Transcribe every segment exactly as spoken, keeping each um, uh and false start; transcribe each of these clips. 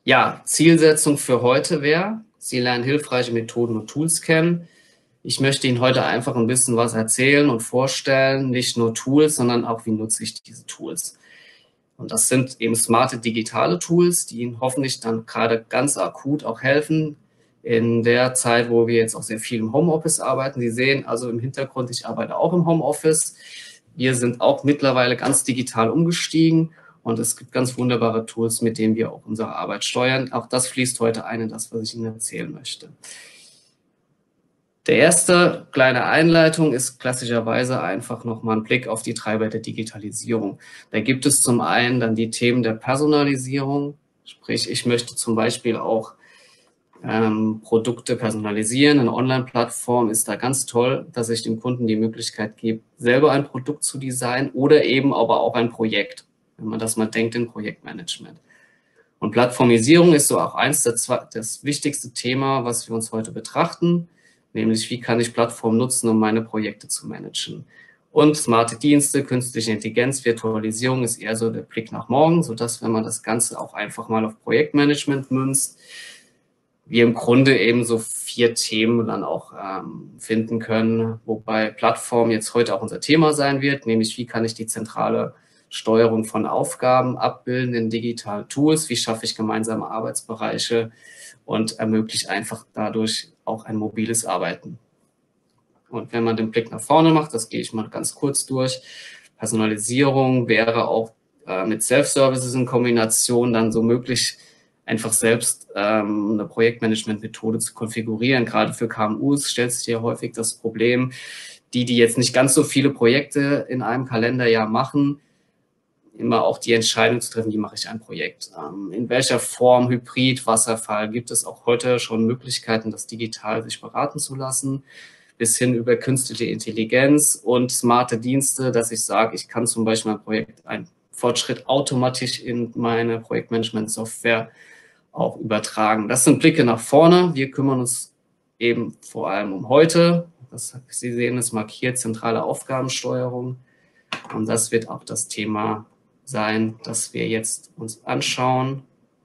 Ja, Zielsetzung für heute wäre, Sie lernen hilfreiche Methoden und Tools kennen. Ich möchte Ihnen heute einfach ein bisschen was erzählen und vorstellen, nicht nur Tools, sondern auch, wie nutze ich diese Tools. Und das sind eben smarte digitale Tools, die Ihnen hoffentlich dann gerade ganz akut auch helfen, in der Zeit, wo wir jetzt auch sehr viel im Homeoffice arbeiten. Sie sehen also im Hintergrund, ich arbeite auch im Homeoffice. Wir sind auch mittlerweile ganz digital umgestiegen und es gibt ganz wunderbare Tools, mit denen wir auch unsere Arbeit steuern. Auch das fließt heute ein in das, was ich Ihnen erzählen möchte. Der erste kleine Einleitung ist klassischerweise einfach nochmal ein Blick auf die Treiber der Digitalisierung. Da gibt es zum einen dann die Themen der Personalisierung, sprich ich möchte zum Beispiel auch ähm, Produkte personalisieren. Eine Online-Plattform ist da ganz toll, dass ich dem Kunden die Möglichkeit gebe, selber ein Produkt zu designen oder eben aber auch ein Projekt, wenn man das mal denkt in Projektmanagement. Und Plattformisierung ist so auch eins der zwei, das wichtigste Thema, was wir uns heute betrachten, nämlich wie kann ich Plattformen nutzen, um meine Projekte zu managen. Und smarte Dienste, künstliche Intelligenz, Virtualisierung ist eher so der Blick nach morgen, sodass, wenn man das Ganze auch einfach mal auf Projektmanagement münzt, wir im Grunde eben so vier Themen dann auch ähm, finden können, wobei Plattform jetzt heute auch unser Thema sein wird, nämlich wie kann ich die zentrale Steuerung von Aufgaben abbilden in digitalen Tools, wie schaffe ich gemeinsame Arbeitsbereiche und ermöglicht einfach dadurch auch ein mobiles Arbeiten. Und wenn man den Blick nach vorne macht, das gehe ich mal ganz kurz durch, Personalisierung wäre auch äh, mit Self-Services in Kombination dann so möglich, einfach selbst ähm, eine Projektmanagement-Methode zu konfigurieren. Gerade für K M Us stellt sich ja häufig das Problem, die, die jetzt nicht ganz so viele Projekte in einem Kalenderjahr machen, immer auch die Entscheidung zu treffen, wie mache ich ein Projekt. Ähm, in welcher Form, Hybrid, Wasserfall, gibt es auch heute schon Möglichkeiten, das digital sich beraten zu lassen, bis hin über künstliche Intelligenz und smarte Dienste, dass ich sage, ich kann zum Beispiel ein Projekt, ein Fortschritt automatisch in meine Projektmanagement-Software auch übertragen. Das sind Blicke nach vorne. Wir kümmern uns eben vor allem um heute. Das, Sie sehen es markiert, zentrale Aufgabensteuerung. Und das wird auch das Thema sein, das wir jetzt uns anschauen.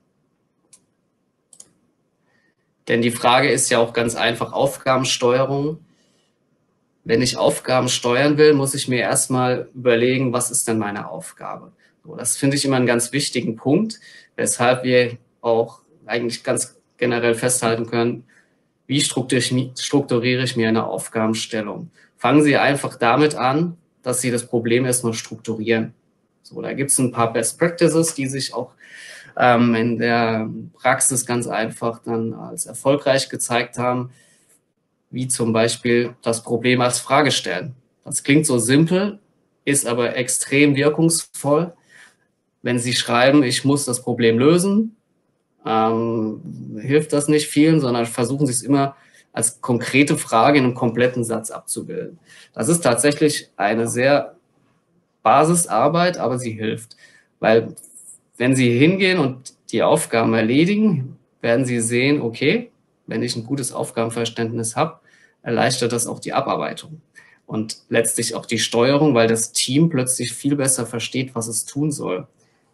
Denn die Frage ist ja auch ganz einfach, Aufgabensteuerung. Wenn ich Aufgaben steuern will, muss ich mir erstmal überlegen, was ist denn meine Aufgabe? So, das finde ich immer einen ganz wichtigen Punkt, weshalb wir auch eigentlich ganz generell festhalten können, wie strukturiere ich mir eine Aufgabenstellung? Fangen Sie einfach damit an, dass Sie das Problem erstmal strukturieren. So, da gibt es ein paar Best Practices, die sich auch ähm, in der Praxis ganz einfach dann als erfolgreich gezeigt haben, wie zum Beispiel das Problem als Frage stellen. Das klingt so simpel, ist aber extrem wirkungsvoll. Wenn Sie schreiben, ich muss das Problem lösen, ähm, hilft das nicht vielen, sondern versuchen Sie es immer als konkrete Frage in einem kompletten Satz abzubilden. Das ist tatsächlich eine sehr Basisarbeit, aber sie hilft, weil wenn Sie hingehen und die Aufgaben erledigen, werden Sie sehen, okay, wenn ich ein gutes Aufgabenverständnis habe, erleichtert das auch die Abarbeitung und letztlich auch die Steuerung, weil das Team plötzlich viel besser versteht, was es tun soll.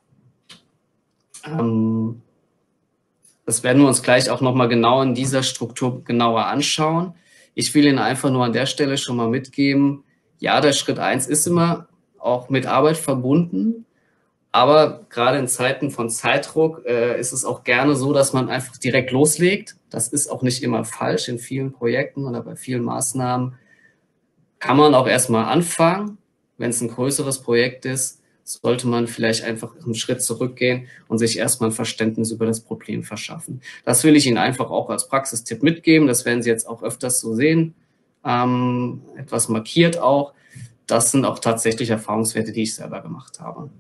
Ähm, das werden wir uns gleich auch nochmal genau in dieser Struktur genauer anschauen. Ich will Ihnen einfach nur an der Stelle schon mal mitgeben, ja, der Schritt eins ist immer auch mit Arbeit verbunden, aber gerade in Zeiten von Zeitdruck äh, ist es auch gerne so, dass man einfach direkt loslegt. Das ist auch nicht immer falsch in vielen Projekten oder bei vielen Maßnahmen. Kann man auch erstmal anfangen. Wenn es ein größeres Projekt ist, sollte man vielleicht einfach einen Schritt zurückgehen und sich erstmal ein Verständnis über das Problem verschaffen. Das will ich Ihnen einfach auch als Praxistipp mitgeben. Das werden Sie jetzt auch öfters so sehen. Ähm, etwas markiert auch. Das sind auch tatsächlich Erfahrungswerte, die ich selber gemacht habe.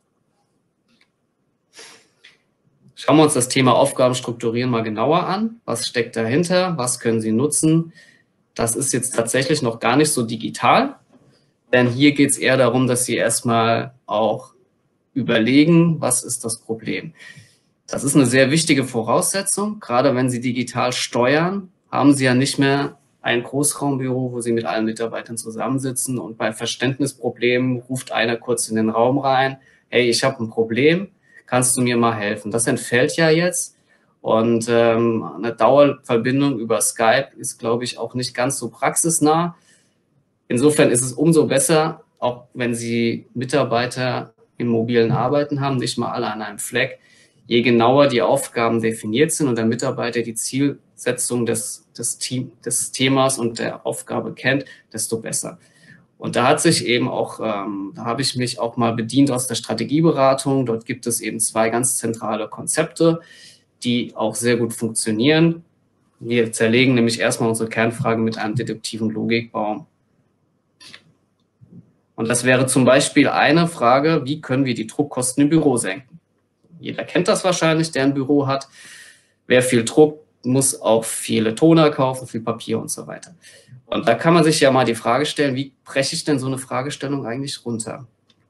Schauen wir uns das Thema Aufgaben strukturieren mal genauer an. Was steckt dahinter? Was können Sie nutzen? Das ist jetzt tatsächlich noch gar nicht so digital, denn hier geht es eher darum, dass Sie erstmal auch überlegen, was ist das Problem. Das ist eine sehr wichtige Voraussetzung. Gerade wenn Sie digital steuern, haben Sie ja nicht mehr ein Großraumbüro, wo Sie mit allen Mitarbeitern zusammensitzen und bei Verständnisproblemen ruft einer kurz in den Raum rein, hey, ich habe ein Problem, kannst du mir mal helfen? Das entfällt ja jetzt. Und ähm, eine Dauerverbindung über Skype ist, glaube ich, auch nicht ganz so praxisnah. Insofern ist es umso besser, auch wenn Sie Mitarbeiter im mobilen Arbeiten haben, nicht mal alle an einem Fleck, je genauer die Aufgaben definiert sind und der Mitarbeiter die Zielsetzung des, des, Team, des Themas und der Aufgabe kennt, desto besser. Und da hat sich eben auch, ähm, da habe ich mich auch mal bedient aus der Strategieberatung. Dort gibt es eben zwei ganz zentrale Konzepte, die auch sehr gut funktionieren. Wir zerlegen nämlich erstmal unsere Kernfrage mit einem deduktiven Logikbaum. Und das wäre zum Beispiel eine Frage, wie können wir die Druckkosten im Büro senken? Jeder kennt das wahrscheinlich, der ein Büro hat. Wer viel druckt, muss auch viele Toner kaufen, viel Papier und so weiter. Und da kann man sich ja mal die Frage stellen, wie breche ich denn so eine Fragestellung eigentlich runter?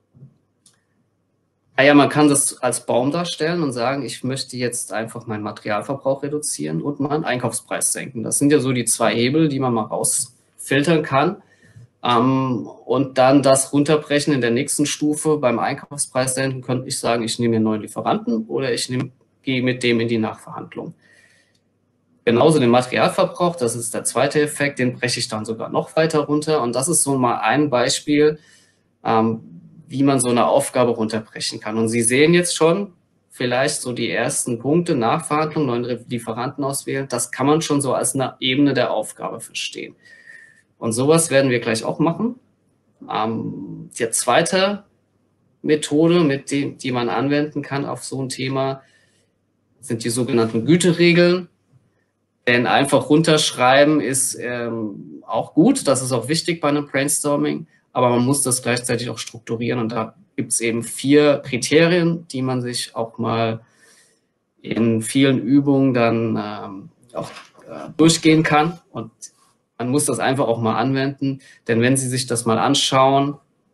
Naja, man kann das als Baum darstellen und sagen, ich möchte jetzt einfach meinen Materialverbrauch reduzieren und meinen Einkaufspreis senken. Das sind ja so die zwei Hebel, die man mal rausfiltern kann. Ähm, und dann das runterbrechen in der nächsten Stufe. Beim Einkaufspreis senken könnte ich sagen, ich nehme mir einen neuen Lieferanten oder ich nehme, gehe mit dem in die Nachverhandlung. Genauso den Materialverbrauch, das ist der zweite Effekt, den breche ich dann sogar noch weiter runter. Und das ist so mal ein Beispiel, ähm, wie man so eine Aufgabe runterbrechen kann. Und Sie sehen jetzt schon vielleicht so die ersten Punkte, Nachverhandlung, neuen Lieferanten auswählen, das kann man schon so als eine Ebene der Aufgabe verstehen. Und sowas werden wir gleich auch machen. Ähm, die zweite Methode, mit dem, die man anwenden kann auf so ein Thema, sind die sogenannten Güteregeln. Denn einfach runterschreiben ist ähm, auch gut, das ist auch wichtig bei einem Brainstorming, aber man muss das gleichzeitig auch strukturieren. Und da gibt es eben vier Kriterien, die man sich auch mal in vielen Übungen dann ähm, auch äh, durchgehen kann. Und man muss das einfach auch mal anwenden, denn wenn Sie sich das mal anschauen,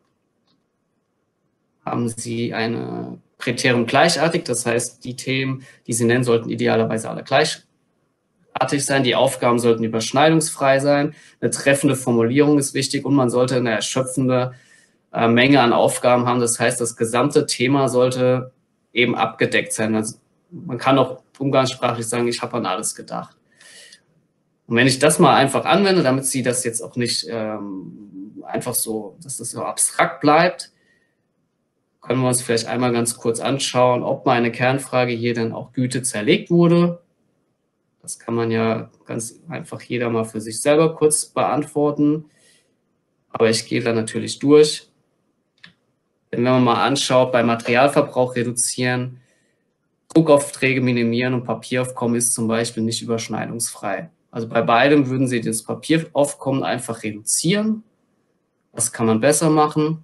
haben Sie ein Kriterium gleichartig, das heißt, die Themen, die Sie nennen, sollten idealerweise alle gleichartig sein, die Aufgaben sollten überschneidungsfrei sein, eine treffende Formulierung ist wichtig und man sollte eine erschöpfende äh, Menge an Aufgaben haben, das heißt, das gesamte Thema sollte eben abgedeckt sein. Also man kann auch umgangssprachlich sagen, ich habe an alles gedacht. Und wenn ich das mal einfach anwende, damit Sie das jetzt auch nicht ähm, einfach so, dass das so abstrakt bleibt, können wir uns vielleicht einmal ganz kurz anschauen, ob meine Kernfrage hier dann auch Güte zerlegt wurde. Das kann man ja ganz einfach jeder mal für sich selber kurz beantworten. Aber ich gehe da natürlich durch. Denn wenn man mal anschaut, bei Materialverbrauch reduzieren, Druckaufträge minimieren und Papieraufkommen ist zum Beispiel nicht überschneidungsfrei. Also bei beidem würden Sie das Papieraufkommen einfach reduzieren. Was kann man besser machen?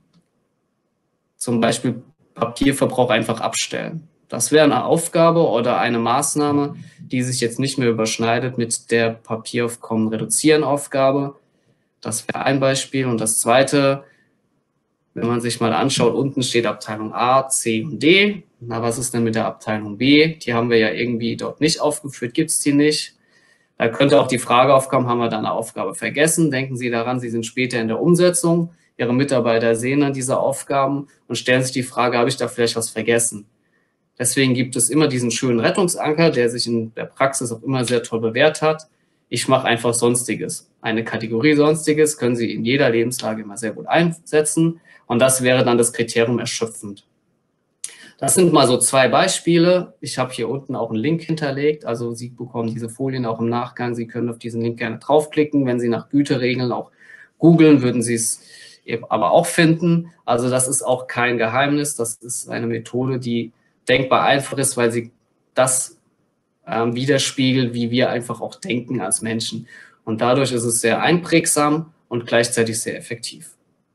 Zum Beispiel Papierverbrauch einfach abstellen. Das wäre eine Aufgabe oder eine Maßnahme, die sich jetzt nicht mehr überschneidet mit der Papieraufkommen reduzieren Aufgabe. Das wäre ein Beispiel. Und das zweite, wenn man sich mal anschaut, unten steht Abteilung A, C und D. Na, was ist denn mit der Abteilung B? Die haben wir ja irgendwie dort nicht aufgeführt, gibt es die nicht. Da könnte auch die Frage aufkommen, haben wir da eine Aufgabe vergessen? Denken Sie daran, Sie sind später in der Umsetzung. Ihre Mitarbeiter sehen dann diese Aufgaben und stellen sich die Frage, habe ich da vielleicht was vergessen? Deswegen gibt es immer diesen schönen Rettungsanker, der sich in der Praxis auch immer sehr toll bewährt hat. Ich mache einfach Sonstiges. Eine Kategorie Sonstiges können Sie in jeder Lebenslage immer sehr gut einsetzen. Und das wäre dann das Kriterium erschöpfend. Das sind mal so zwei Beispiele. Ich habe hier unten auch einen Link hinterlegt. Also Sie bekommen diese Folien auch im Nachgang. Sie können auf diesen Link gerne draufklicken. Wenn Sie nach Güteregeln auch googeln, würden Sie es aber auch finden. Also das ist auch kein Geheimnis. Das ist eine Methode, die denkbar einfach ist, weil sie das ähm, widerspiegelt, wie wir einfach auch denken als Menschen. Und dadurch ist es sehr einprägsam und gleichzeitig sehr effektiv.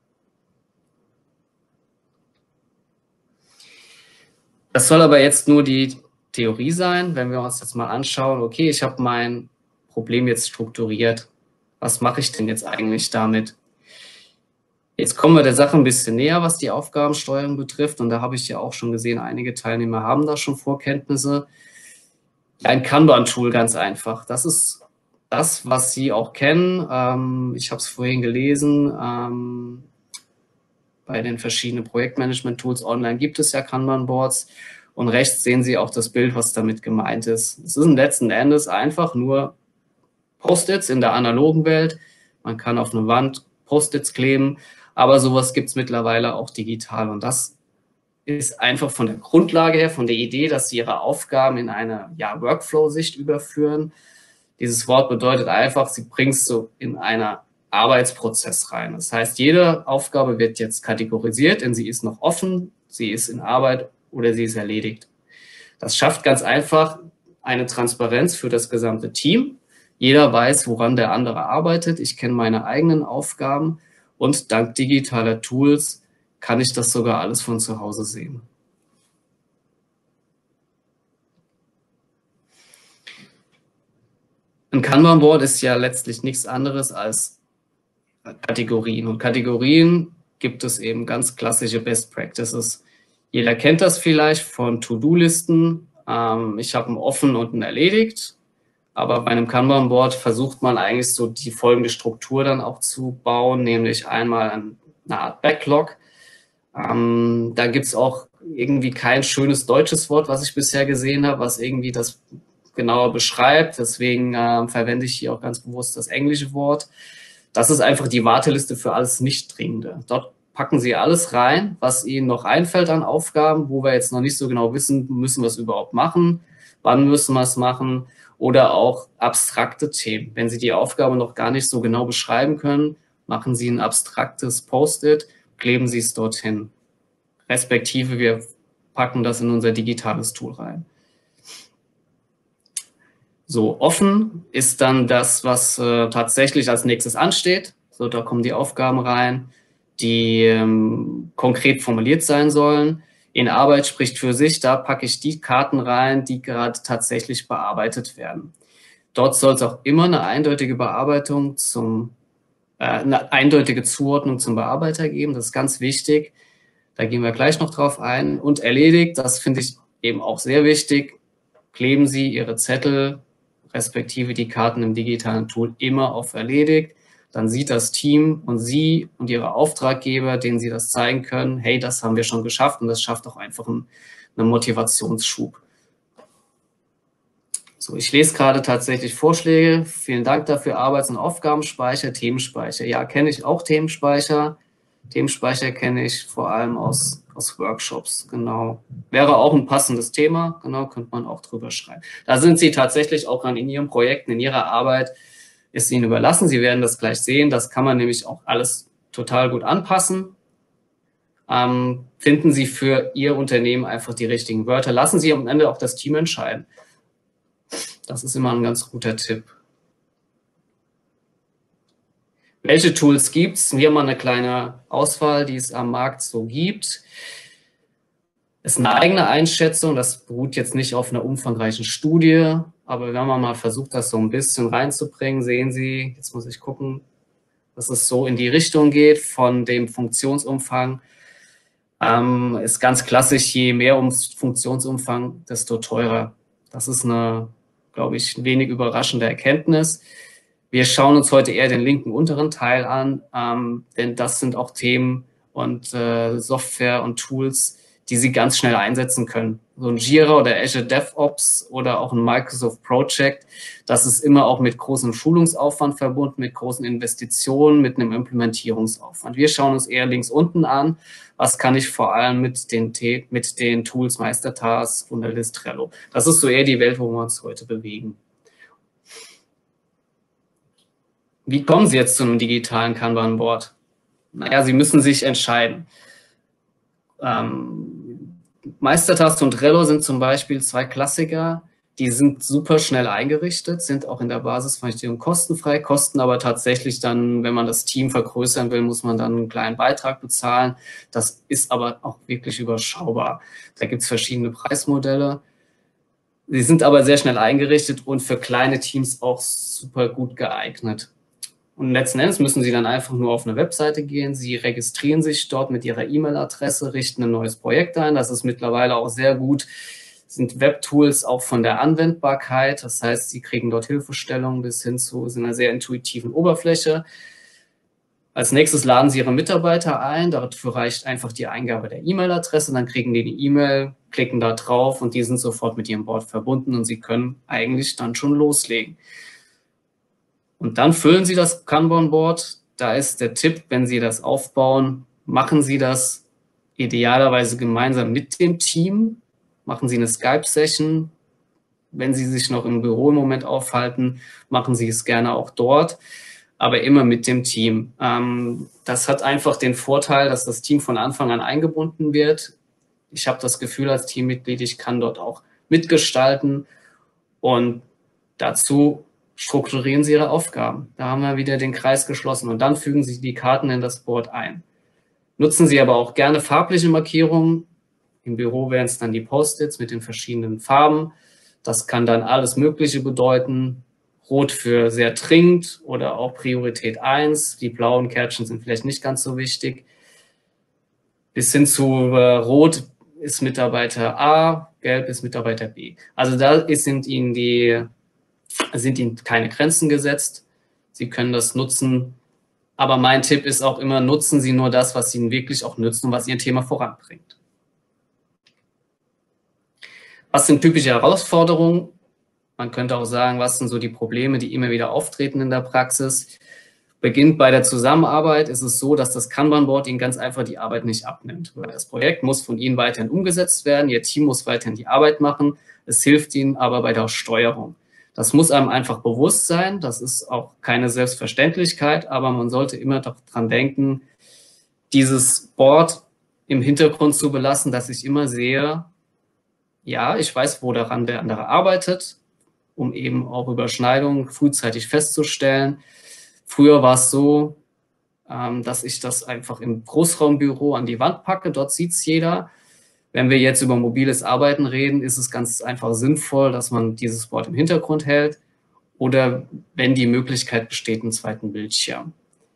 Das soll aber jetzt nur die Theorie sein, wenn wir uns jetzt mal anschauen, okay, ich habe mein Problem jetzt strukturiert. Was mache ich denn jetzt eigentlich damit? Jetzt kommen wir der Sache ein bisschen näher, was die Aufgabensteuerung betrifft. Und da habe ich ja auch schon gesehen, einige Teilnehmer haben da schon Vorkenntnisse. Ein Kanban-Tool ganz einfach. Das ist das, was Sie auch kennen. Ähm, ich habe es vorhin gelesen. Ähm, bei den verschiedenen Projektmanagement-Tools online gibt es ja Kanban-Boards. Und rechts sehen Sie auch das Bild, was damit gemeint ist. Es ist letzten Endes einfach nur Post-its in der analogen Welt. Man kann auf eine Wand Post-its kleben, aber sowas gibt es mittlerweile auch digital. Und das ist einfach von der Grundlage her, von der Idee, dass Sie Ihre Aufgaben in eine ja, Workflow-Sicht überführen. Dieses Wort bedeutet einfach, Sie bringen es so in einen Arbeitsprozess rein. Das heißt, jede Aufgabe wird jetzt kategorisiert, denn sie ist noch offen, sie ist in Arbeit oder sie ist erledigt. Das schafft ganz einfach eine Transparenz für das gesamte Team. Jeder weiß, woran der andere arbeitet. Ich kenne meine eigenen Aufgaben und dank digitaler Tools kann ich das sogar alles von zu Hause sehen. Ein Kanban-Board ist ja letztlich nichts anderes als Kategorien. Und Kategorien gibt es eben ganz klassische Best Practices. Jeder kennt das vielleicht von To-Do-Listen. Ähm, ich habe einen offen und einen erledigt. Aber bei einem Kanban-Board versucht man eigentlich so die folgende Struktur dann auch zu bauen, nämlich einmal eine Art Backlog. Ähm, da gibt es auch irgendwie kein schönes deutsches Wort, was ich bisher gesehen habe, was irgendwie das genauer beschreibt. Deswegen äh, verwende ich hier auch ganz bewusst das englische Wort. Das ist einfach die Warteliste für alles Nicht-Dringende. Dort packen Sie alles rein, was Ihnen noch einfällt an Aufgaben, wo wir jetzt noch nicht so genau wissen, müssen wir es überhaupt machen, wann müssen wir es machen, oder auch abstrakte Themen. Wenn Sie die Aufgabe noch gar nicht so genau beschreiben können, machen Sie ein abstraktes Post-it, kleben Sie es dorthin. Respektive wir packen das in unser digitales Tool rein. So, offen ist dann das, was äh, tatsächlich als nächstes ansteht. So, da kommen die Aufgaben rein, die ähm, konkret formuliert sein sollen. In Arbeit spricht für sich, da packe ich die Karten rein, die gerade tatsächlich bearbeitet werden. Dort soll es auch immer eine eindeutige Bearbeitung zum, äh, eine eindeutige Zuordnung zum Bearbeiter geben. Das ist ganz wichtig. Da gehen wir gleich noch drauf ein. Und erledigt, das finde ich eben auch sehr wichtig, kleben Sie Ihre Zettel respektive die Karten im digitalen Tool immer auf erledigt. Dann sieht das Team und Sie und Ihre Auftraggeber, denen Sie das zeigen können, hey, das haben wir schon geschafft, und das schafft auch einfach einen, einen Motivationsschub. So, ich lese gerade tatsächlich Vorschläge. Vielen Dank dafür. Arbeits- und Aufgabenspeicher, Themenspeicher. Ja, kenne ich auch Themenspeicher. Themenspeicher kenne ich vor allem aus, aus Workshops, genau. Wäre auch ein passendes Thema, genau, könnte man auch drüber schreiben. Da sind Sie tatsächlich auch in Ihren Projekten, in Ihrer Arbeit, ist Ihnen überlassen. Sie werden das gleich sehen. Das kann man nämlich auch alles total gut anpassen. Ähm, finden Sie für Ihr Unternehmen einfach die richtigen Wörter. Lassen Sie am Ende auch das Team entscheiden. Das ist immer ein ganz guter Tipp. Welche Tools gibt es? Wir haben mal eine kleine Auswahl, die es am Markt so gibt. Ist eine eigene Einschätzung. Das beruht jetzt nicht auf einer umfangreichen Studie. Aber wenn man mal versucht, das so ein bisschen reinzubringen, sehen Sie, jetzt muss ich gucken, dass es so in die Richtung geht von dem Funktionsumfang. Ähm, ist ganz klassisch, je mehr um Funktionsumfang, desto teurer. Das ist eine, glaube ich, wenig überraschende Erkenntnis. Wir schauen uns heute eher den linken unteren Teil an, ähm, denn das sind auch Themen und äh, Software und Tools, die Sie ganz schnell einsetzen können. So ein Jira oder Azure DevOps oder auch ein Microsoft Project, das ist immer auch mit großem Schulungsaufwand verbunden, mit großen Investitionen, mit einem Implementierungsaufwand. Wir schauen uns eher links unten an, was kann ich vor allem mit den, mit den Tools Meistertask, Wunderlist, Trello. Das ist so eher die Welt, wo wir uns heute bewegen. Wie kommen Sie jetzt zu einem digitalen Kanban-Board? Naja, Sie müssen sich entscheiden. Ähm, Meistertask und Trello sind zum Beispiel zwei Klassiker, die sind super schnell eingerichtet, sind auch in der Basisverpflichtung kostenfrei, kosten aber tatsächlich dann, wenn man das Team vergrößern will, muss man dann einen kleinen Beitrag bezahlen. Das ist aber auch wirklich überschaubar. Da gibt es verschiedene Preismodelle. Sie sind aber sehr schnell eingerichtet und für kleine Teams auch super gut geeignet. Und letzten Endes müssen Sie dann einfach nur auf eine Webseite gehen. Sie registrieren sich dort mit Ihrer E-Mail-Adresse, richten ein neues Projekt ein. Das ist mittlerweile auch sehr gut. Das sind Webtools auch von der Anwendbarkeit. Das heißt, Sie kriegen dort Hilfestellungen bis hin zu einer sehr intuitiven Oberfläche. Als nächstes laden Sie Ihre Mitarbeiter ein. Dafür reicht einfach die Eingabe der E-Mail-Adresse. Dann kriegen die die E-Mail, klicken da drauf und die sind sofort mit Ihrem Board verbunden und Sie können eigentlich dann schon loslegen. Und dann füllen Sie das Kanban-Board. Da ist der Tipp, wenn Sie das aufbauen, machen Sie das idealerweise gemeinsam mit dem Team. Machen Sie eine Skype-Session. Wenn Sie sich noch im Büro im Moment aufhalten, machen Sie es gerne auch dort, aber immer mit dem Team. Ähm, das hat einfach den Vorteil, dass das Team von Anfang an eingebunden wird. Ich habe das Gefühl als Teammitglied, ich kann dort auch mitgestalten und dazu strukturieren Sie Ihre Aufgaben. Da haben wir wieder den Kreis geschlossen und dann fügen Sie die Karten in das Board ein. Nutzen Sie aber auch gerne farbliche Markierungen. Im Büro wären es dann die Post-its mit den verschiedenen Farben. Das kann dann alles Mögliche bedeuten. Rot für sehr dringend oder auch Priorität eins. Die blauen Kärtchen sind vielleicht nicht ganz so wichtig. Bis hin zu äh, Rot ist Mitarbeiter A, Gelb ist Mitarbeiter B. Also da ist, sind, Ihnen die, sind Ihnen keine Grenzen gesetzt. Sie können das nutzen. Aber mein Tipp ist auch immer, nutzen Sie nur das, was Ihnen wirklich auch nützt und was Ihr Thema voranbringt. Was sind typische Herausforderungen? Man könnte auch sagen, was sind so die Probleme, die immer wieder auftreten in der Praxis. Beginnt bei der Zusammenarbeit, ist es so, dass das Kanban-Board Ihnen ganz einfach die Arbeit nicht abnimmt. Das Projekt muss von Ihnen weiterhin umgesetzt werden, Ihr Team muss weiterhin die Arbeit machen, es hilft Ihnen aber bei der Steuerung. Das muss einem einfach bewusst sein, das ist auch keine Selbstverständlichkeit, aber man sollte immer daran denken, dieses Board im Hintergrund zu belassen, dass ich immer sehe, ja, ich weiß, wo daran der andere arbeitet, um eben auch Überschneidungen frühzeitig festzustellen. Früher war es so, ähm, dass ich das einfach im Großraumbüro an die Wand packe, dort sieht es jeder. Wenn wir jetzt über mobiles Arbeiten reden, ist es ganz einfach sinnvoll, dass man dieses Board im Hintergrund hält oder wenn die Möglichkeit besteht, einen zweiten Bildschirm.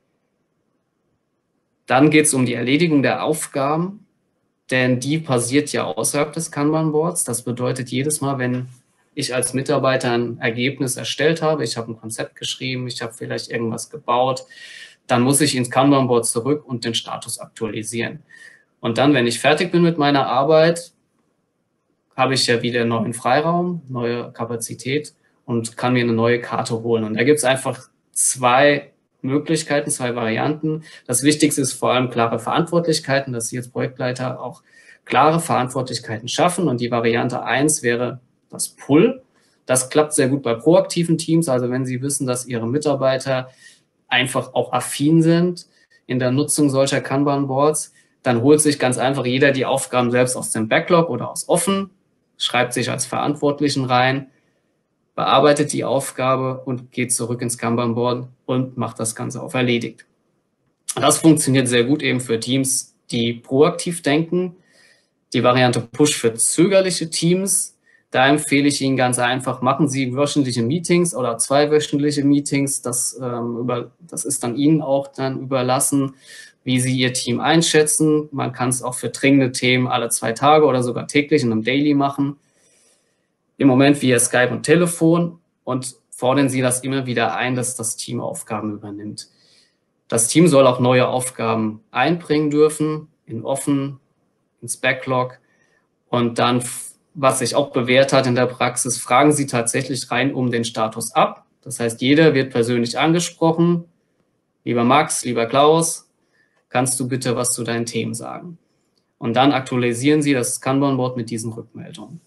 Dann geht es um die Erledigung der Aufgaben, denn die passiert ja außerhalb des Kanban-Boards. Das bedeutet, jedes Mal, wenn ich als Mitarbeiter ein Ergebnis erstellt habe, ich habe ein Konzept geschrieben, ich habe vielleicht irgendwas gebaut, dann muss ich ins Kanban-Board zurück und den Status aktualisieren. Und dann, wenn ich fertig bin mit meiner Arbeit, habe ich ja wieder neuen Freiraum, neue Kapazität und kann mir eine neue Karte holen. Und da gibt es einfach zwei Möglichkeiten, zwei Varianten. Das Wichtigste ist vor allem klare Verantwortlichkeiten, dass Sie als Projektleiter auch klare Verantwortlichkeiten schaffen. Und die Variante eins wäre das Pull. Das klappt sehr gut bei proaktiven Teams. Also wenn Sie wissen, dass Ihre Mitarbeiter einfach auch affin sind in der Nutzung solcher Kanban-Boards, dann holt sich ganz einfach jeder die Aufgaben selbst aus dem Backlog oder aus Offen, schreibt sich als Verantwortlichen rein, bearbeitet die Aufgabe und geht zurück ins Kanban-Board und macht das Ganze auf erledigt. Das funktioniert sehr gut eben für Teams, die proaktiv denken. Die Variante Push für zögerliche Teams, da empfehle ich Ihnen ganz einfach, machen Sie wöchentliche Meetings oder zweiwöchentliche Meetings. Das, ähm, über, das ist dann Ihnen auch dann überlassen, wie Sie Ihr Team einschätzen. Man kann es auch für dringende Themen alle zwei Tage oder sogar täglich in einem Daily machen. Im Moment via Skype und Telefon und fordern Sie das immer wieder ein, dass das Team Aufgaben übernimmt. Das Team soll auch neue Aufgaben einbringen dürfen, in Offen, ins Backlog und dann, was sich auch bewährt hat in der Praxis, fragen Sie tatsächlich rein um den Status ab. Das heißt, jeder wird persönlich angesprochen. Lieber Max, lieber Klaus, kannst du bitte was zu deinen Themen sagen? Und dann aktualisieren Sie das Kanban-Board mit diesen Rückmeldungen.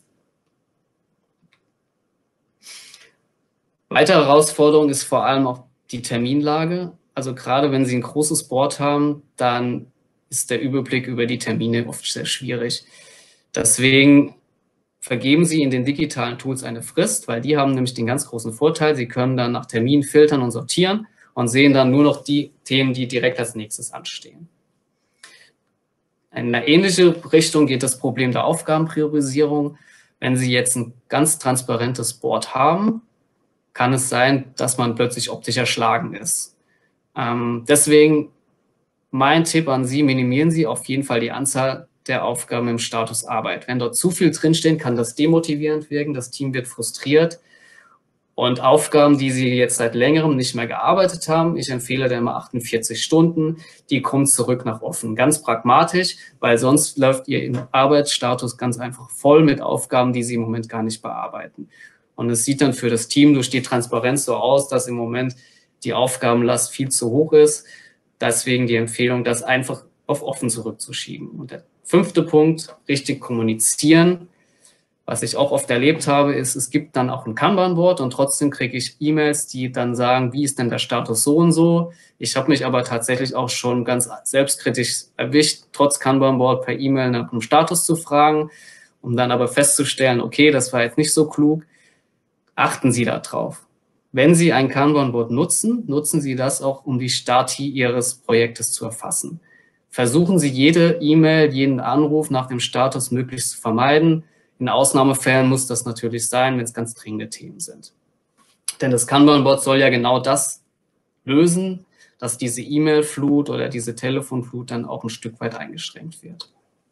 Weitere Herausforderung ist vor allem auch die Terminlage. Also gerade wenn Sie ein großes Board haben, dann ist der Überblick über die Termine oft sehr schwierig. Deswegen vergeben Sie in den digitalen Tools eine Frist, weil die haben nämlich den ganz großen Vorteil, Sie können dann nach Terminen filtern und sortieren und sehen dann nur noch die Themen, die direkt als nächstes anstehen. In eine ähnliche Richtung geht das Problem der Aufgabenpriorisierung. Wenn Sie jetzt ein ganz transparentes Board haben, kann es sein, dass man plötzlich optisch erschlagen ist. Ähm, deswegen mein Tipp an Sie, minimieren Sie auf jeden Fall die Anzahl der Aufgaben im Status Arbeit. Wenn dort zu viel drinstehen, kann das demotivierend wirken, das Team wird frustriert Und Aufgaben, die Sie jetzt seit längerem nicht mehr gearbeitet haben, ich empfehle da immer achtundvierzig Stunden, die kommen zurück nach offen. Ganz pragmatisch, weil sonst läuft Ihr Arbeitsstatus ganz einfach voll mit Aufgaben, die Sie im Moment gar nicht bearbeiten. Und es sieht dann für das Team durch die Transparenz so aus, dass im Moment die Aufgabenlast viel zu hoch ist. Deswegen die Empfehlung, das einfach auf offen zurückzuschieben. Und der fünfte Punkt, richtig kommunizieren. Was ich auch oft erlebt habe, ist, es gibt dann auch ein Kanban-Board und trotzdem kriege ich E-Mails, die dann sagen, wie ist denn der Status so und so. Ich habe mich aber tatsächlich auch schon ganz selbstkritisch erwischt, trotz Kanban-Board per E-Mail nach einem Status zu fragen, um dann aber festzustellen, okay, das war jetzt nicht so klug. Achten Sie da drauf. Wenn Sie ein Kanban-Board nutzen, nutzen Sie das auch, um die Stati Ihres Projektes zu erfassen. Versuchen Sie jede E-Mail, jeden Anruf nach dem Status möglichst zu vermeiden. In Ausnahmefällen muss das natürlich sein, wenn es ganz dringende Themen sind. Denn das Kanban-Board soll ja genau das lösen, dass diese E-Mail-Flut oder diese Telefonflut dann auch ein Stück weit eingeschränkt wird.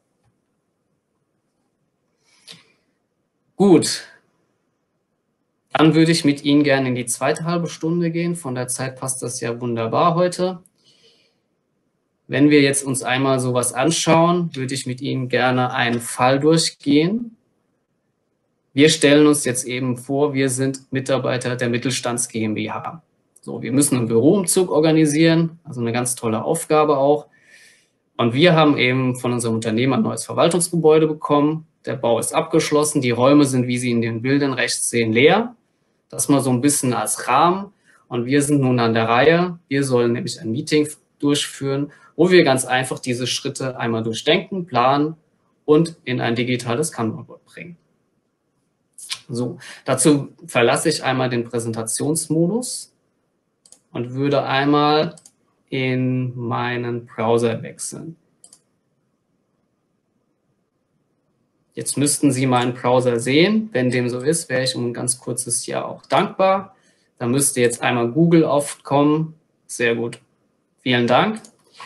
Gut, dann würde ich mit Ihnen gerne in die zweite halbe Stunde gehen. Von der Zeit passt das ja wunderbar heute. Wenn wir jetzt uns einmal sowas anschauen, würde ich mit Ihnen gerne einen Fall durchgehen. Wir stellen uns jetzt eben vor, wir sind Mitarbeiter der Mittelstands GmbH. So, wir müssen einen Büroumzug organisieren, also eine ganz tolle Aufgabe auch. Und wir haben eben von unserem Unternehmen ein neues Verwaltungsgebäude bekommen. Der Bau ist abgeschlossen, die Räume sind, wie Sie in den Bildern rechts sehen, leer. Das mal so ein bisschen als Rahmen. Und wir sind nun an der Reihe. Wir sollen nämlich ein Meeting durchführen, wo wir ganz einfach diese Schritte einmal durchdenken, planen und in ein digitales Kanban-Board bringen. So, dazu verlasse ich einmal den Präsentationsmodus und würde einmal in meinen Browser wechseln. Jetzt müssten Sie meinen Browser sehen. Wenn dem so ist, wäre ich um ein ganz kurzes Ja auch dankbar. Da müsste jetzt einmal Google aufkommen. Sehr gut. Vielen Dank.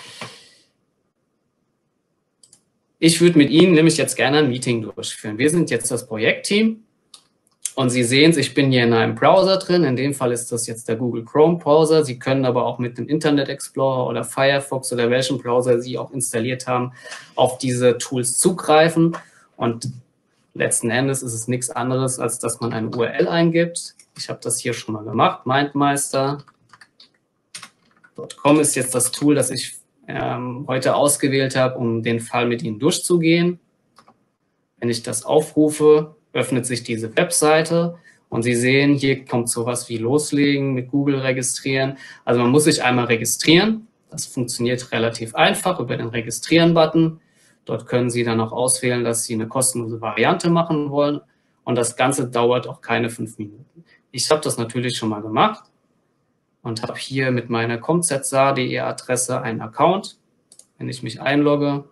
Ich würde mit Ihnen nämlich jetzt gerne ein Meeting durchführen. Wir sind jetzt das Projektteam. Und Sie sehen es, ich bin hier in einem Browser drin. In dem Fall ist das jetzt der Google Chrome Browser. Sie können aber auch mit dem Internet Explorer oder Firefox oder welchen Browser Sie auch installiert haben, auf diese Tools zugreifen. Und letzten Endes ist es nichts anderes, als dass man eine U R L eingibt. Ich habe das hier schon mal gemacht. mindmeister punkt com ist jetzt das Tool, das ich ähm, heute ausgewählt habe, um den Fall mit Ihnen durchzugehen. Wenn ich das aufrufe, öffnet sich diese Webseite und Sie sehen, hier kommt sowas wie Loslegen, mit Google registrieren. Also man muss sich einmal registrieren. Das funktioniert relativ einfach über den Registrieren-Button. Dort können Sie dann auch auswählen, dass Sie eine kostenlose Variante machen wollen. Und das Ganze dauert auch keine fünf Minuten. Ich habe das natürlich schon mal gemacht und habe hier mit meiner comzsa punkt de Adresse einen Account. Wenn ich mich einlogge,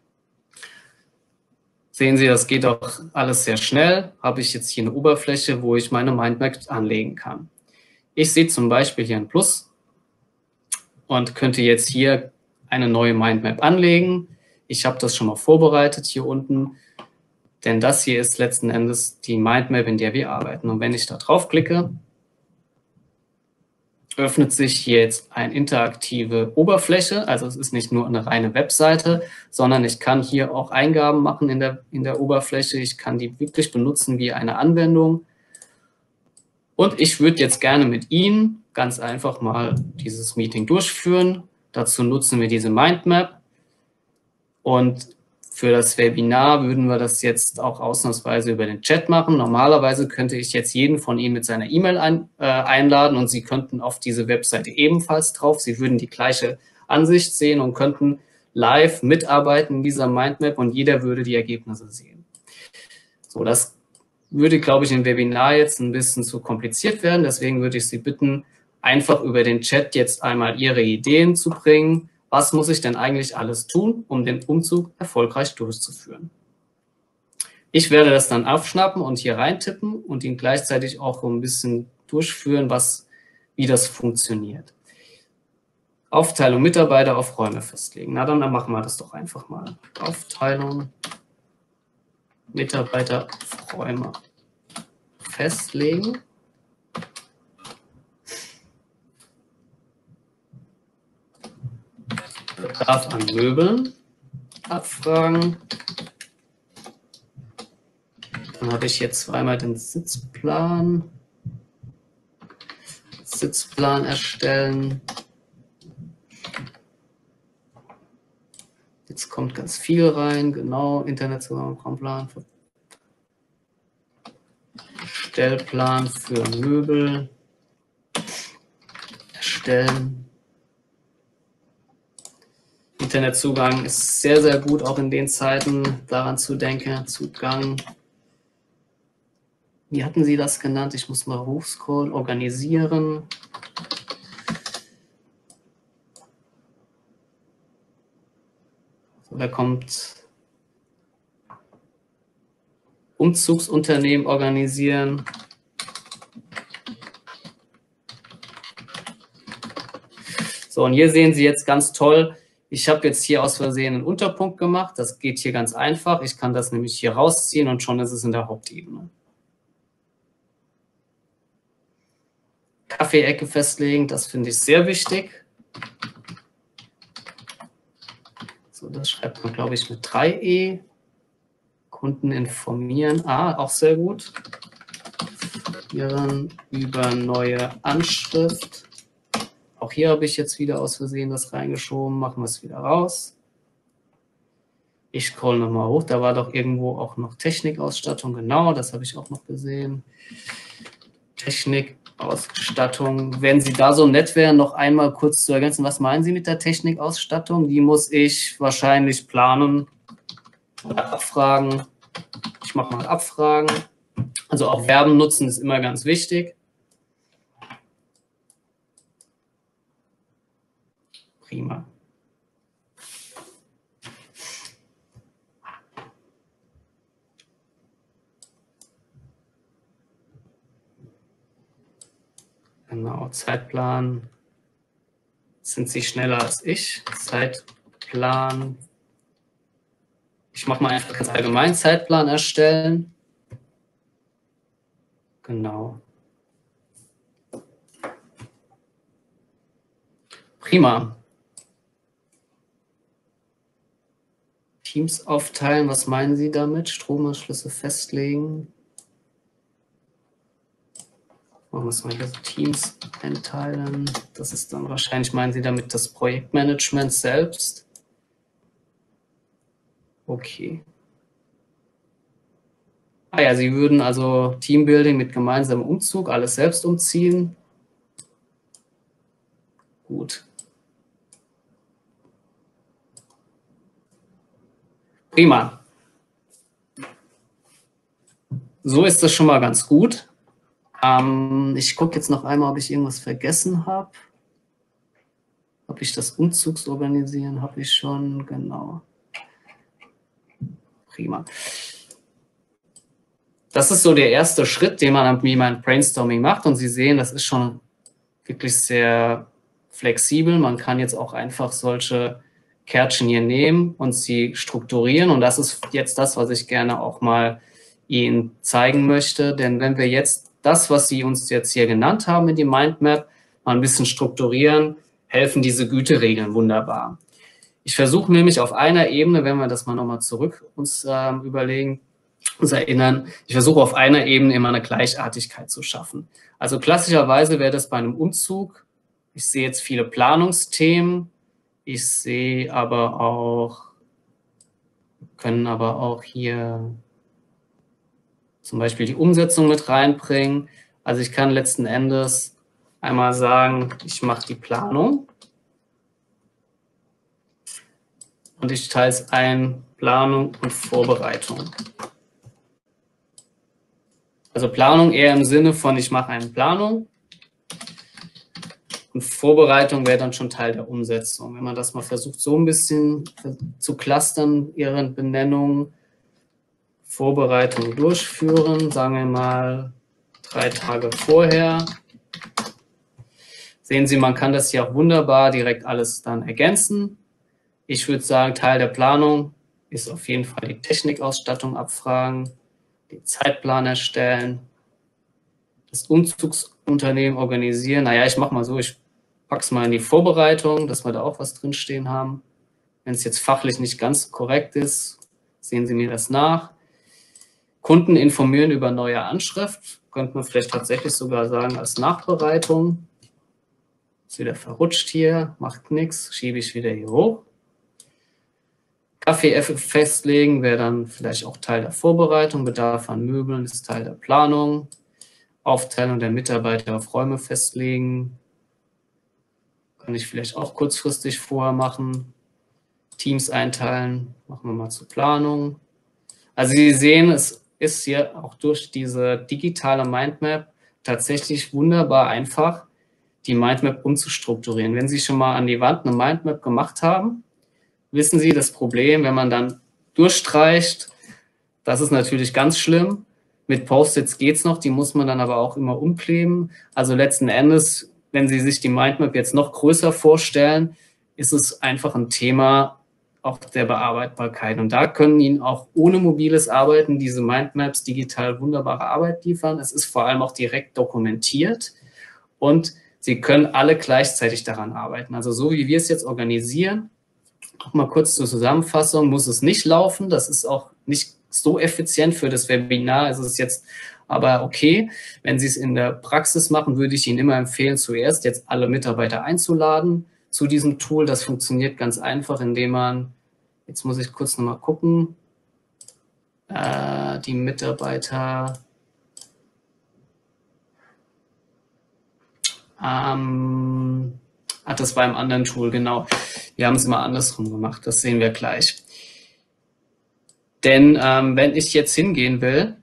sehen Sie, das geht auch alles sehr schnell. Habe ich jetzt hier eine Oberfläche, wo ich meine Mindmap anlegen kann. Ich sehe zum Beispiel hier ein Plus und könnte jetzt hier eine neue Mindmap anlegen. Ich habe das schon mal vorbereitet hier unten, denn das hier ist letzten Endes die Mindmap, in der wir arbeiten. Und wenn ich da draufklicke, öffnet sich hier jetzt eine interaktive Oberfläche. Also es ist nicht nur eine reine Webseite, sondern ich kann hier auch Eingaben machen in der, in der Oberfläche. Ich kann die wirklich benutzen wie eine Anwendung. Und ich würde jetzt gerne mit Ihnen ganz einfach mal dieses Meeting durchführen. Dazu nutzen wir diese Mindmap. Und für das Webinar würden wir das jetzt auch ausnahmsweise über den Chat machen. Normalerweise könnte ich jetzt jeden von Ihnen mit seiner E-Mail ein, äh, einladen und Sie könnten auf diese Webseite ebenfalls drauf. Sie würden die gleiche Ansicht sehen und könnten live mitarbeiten in dieser Mindmap und jeder würde die Ergebnisse sehen. So, das würde, glaube ich, im Webinar jetzt ein bisschen zu kompliziert werden. Deswegen würde ich Sie bitten, einfach über den Chat jetzt einmal Ihre Ideen zu bringen. Was muss ich denn eigentlich alles tun, um den Umzug erfolgreich durchzuführen? Ich werde das dann aufschnappen und hier reintippen und Ihnen gleichzeitig auch so ein bisschen durchführen, was, wie das funktioniert. Aufteilung Mitarbeiter auf Räume festlegen. Na, dann machen wir das doch einfach mal. Aufteilung Mitarbeiter auf Räume festlegen. Bedarf an Möbeln abfragen. Dann habe ich hier zweimal den Sitzplan. Sitzplan erstellen. Jetzt kommt ganz viel rein, genau, Internetzugang, Raumplan, Stellplan für Möbel erstellen. Internetzugang ist sehr, sehr gut, auch in den Zeiten daran zu denken, Zugang. Wie hatten Sie das genannt? Ich muss mal hochscrollen, organisieren. So, da kommt Umzugsunternehmen organisieren. So, und hier sehen Sie jetzt ganz toll, ich habe jetzt hier aus Versehen einen Unterpunkt gemacht. Das geht hier ganz einfach. Ich kann das nämlich hier rausziehen und schon ist es in der Hauptebene. Kaffeeecke festlegen, das finde ich sehr wichtig. So, das schreibt man, glaube ich, mit drei E. Kunden informieren. Ah, auch sehr gut. Informieren über neue Anschrift. Auch hier habe ich jetzt wieder aus Versehen das reingeschoben. Machen wir es wieder raus. Ich scroll nochmal hoch. Da war doch irgendwo auch noch Technikausstattung. Genau, das habe ich auch noch gesehen. Technikausstattung. Wenn Sie da so nett wären, noch einmal kurz zu ergänzen, was meinen Sie mit der Technikausstattung? Die muss ich wahrscheinlich planen oder abfragen. Ich mache mal Abfragen. Also auch Verben nutzen ist immer ganz wichtig. Prima. Genau, Zeitplan. Sind Sie schneller als ich? Zeitplan. Ich mache mal einfach ganz allgemein Zeitplan erstellen. Genau. Prima. Teams aufteilen, was meinen Sie damit? Stromanschlüsse festlegen. Machen wir es mal hier so, Teams einteilen. Das ist dann wahrscheinlich, meinen Sie damit das Projektmanagement selbst? Okay. Ah ja, Sie würden also Teambuilding mit gemeinsamem Umzug, alles selbst umziehen. Gut. Prima. So ist das schon mal ganz gut. Ähm, ich gucke jetzt noch einmal, ob ich irgendwas vergessen habe. Habe ich das Umzugsorganisieren? Habe ich schon, genau. Prima. Das ist so der erste Schritt, den man wie man Brainstorming macht. Und Sie sehen, das ist schon wirklich sehr flexibel. Man kann jetzt auch einfach solche Kärtchen hier nehmen und sie strukturieren. Und das ist jetzt das, was ich gerne auch mal Ihnen zeigen möchte. Denn wenn wir jetzt das, was Sie uns jetzt hier genannt haben in die Mindmap, mal ein bisschen strukturieren, helfen diese Güteregeln wunderbar. Ich versuche nämlich auf einer Ebene, wenn wir das mal nochmal zurück uns äh, überlegen, uns erinnern, ich versuche auf einer Ebene immer eine Gleichartigkeit zu schaffen. Also klassischerweise wäre das bei einem Umzug, ich sehe jetzt viele Planungsthemen, ich sehe aber auch, können aber auch hier zum Beispiel die Umsetzung mit reinbringen. Also ich kann letzten Endes einmal sagen, ich mache die Planung und ich teile es ein, Planung und Vorbereitung. Also Planung eher im Sinne von, ich mache eine Planung und Vorbereitung wäre dann schon Teil der Umsetzung. Wenn man das mal versucht, so ein bisschen zu clustern, Ihre Benennung, Vorbereitung durchführen, sagen wir mal drei Tage vorher. Sehen Sie, man kann das hier auch wunderbar direkt alles dann ergänzen. Ich würde sagen, Teil der Planung ist auf jeden Fall die Technikausstattung abfragen, den Zeitplan erstellen, das Umzugsunternehmen organisieren. Naja, ich mache mal so, ich packe es mal in die Vorbereitung, dass wir da auch was drinstehen haben. Wenn es jetzt fachlich nicht ganz korrekt ist, sehen Sie mir das nach. Kunden informieren über neue Anschrift, könnte man vielleicht tatsächlich sogar sagen als Nachbereitung. Ist wieder verrutscht hier, macht nichts, schiebe ich wieder hier hoch. Kaffee festlegen wäre dann vielleicht auch Teil der Vorbereitung, Bedarf an Möbeln ist Teil der Planung, Aufteilung der Mitarbeiter auf Räume festlegen, kann ich vielleicht auch kurzfristig vorher machen, Teams einteilen, machen wir mal zur Planung. Also Sie sehen, es ist hier auch durch diese digitale Mindmap tatsächlich wunderbar einfach, die Mindmap umzustrukturieren. Wenn Sie schon mal an die Wand eine Mindmap gemacht haben, wissen Sie das Problem, wenn man dann durchstreicht, das ist natürlich ganz schlimm. Mit Post-its geht es noch, die muss man dann aber auch immer umkleben. Also letzten Endes, wenn Sie sich die Mindmap jetzt noch größer vorstellen, ist es einfach ein Thema auch der Bearbeitbarkeit. Und da können Ihnen auch ohne mobiles Arbeiten diese Mindmaps digital wunderbare Arbeit liefern. Es ist vor allem auch direkt dokumentiert und Sie können alle gleichzeitig daran arbeiten. Also so wie wir es jetzt organisieren, noch mal kurz zur Zusammenfassung, muss es nicht laufen. Das ist auch nicht so effizient für das Webinar. Es ist jetzt aber okay. Wenn Sie es in der Praxis machen, würde ich Ihnen immer empfehlen, zuerst jetzt alle Mitarbeiter einzuladen zu diesem Tool. Das funktioniert ganz einfach, indem man, jetzt muss ich kurz noch mal gucken, äh, die Mitarbeiter ähm, ach, das war im anderen Tool, genau. Wir haben es immer andersrum gemacht, das sehen wir gleich. Denn ähm, wenn ich jetzt hingehen will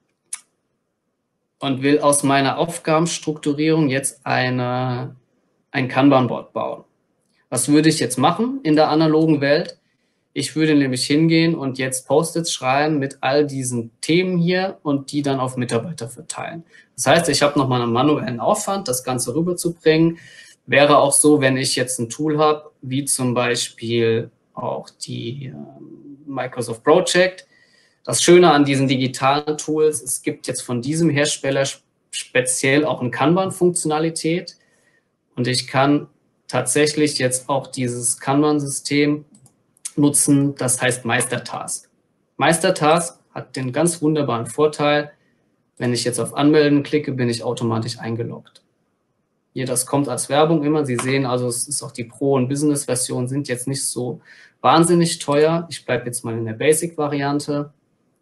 und will aus meiner Aufgabenstrukturierung jetzt eine, ein Kanban-Board bauen, was würde ich jetzt machen in der analogen Welt? Ich würde nämlich hingehen und jetzt Post-its schreiben mit all diesen Themen hier und die dann auf Mitarbeiter verteilen. Das heißt, ich habe nochmal einen manuellen Aufwand, das Ganze rüberzubringen. Wäre auch so, wenn ich jetzt ein Tool habe, wie zum Beispiel auch die äh, Microsoft Project. Das Schöne an diesen digitalen Tools, es gibt jetzt von diesem Hersteller speziell auch eine Kanban-Funktionalität und ich kann tatsächlich jetzt auch dieses Kanban-System nutzen, das heißt Meistertask. Meistertask hat den ganz wunderbaren Vorteil, wenn ich jetzt auf Anmelden klicke, bin ich automatisch eingeloggt. Hier, das kommt als Werbung immer. Sie sehen also, es ist auch die Pro- und Business-Version sind jetzt nicht so wahnsinnig teuer. Ich bleibe jetzt mal in der Basic-Variante.